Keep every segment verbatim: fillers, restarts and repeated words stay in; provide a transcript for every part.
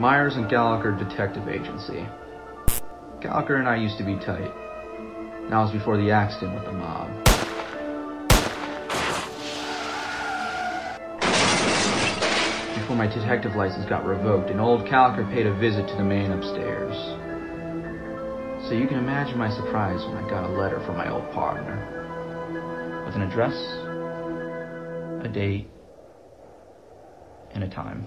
Myers and Gallagher Detective Agency. Gallagher and I used to be tight. That was before the accident with the mob. Before my detective license got revoked, and old Gallagher paid a visit to the man upstairs. So you can imagine my surprise when I got a letter from my old partner. With an address, a date, and a time.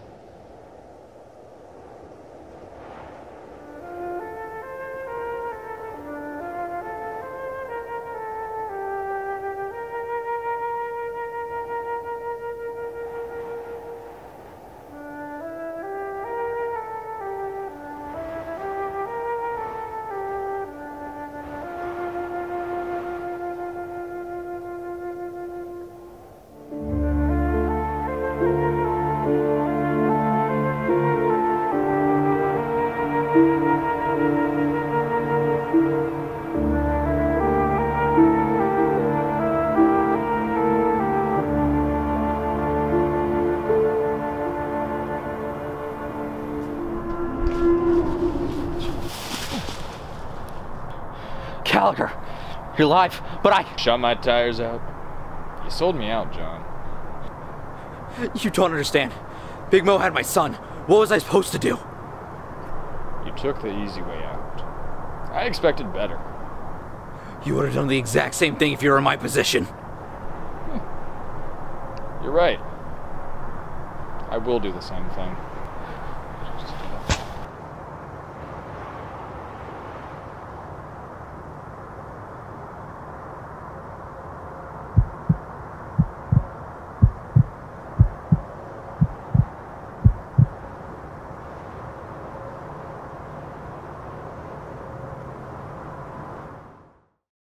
Gallagher, you're alive, but I... Shot my tires out. You sold me out, John. You don't understand. Big Mo had my son. What was I supposed to do? You took the easy way out. I expected better. You would have done the exact same thing if you were in my position. You're right. I will do the same thing.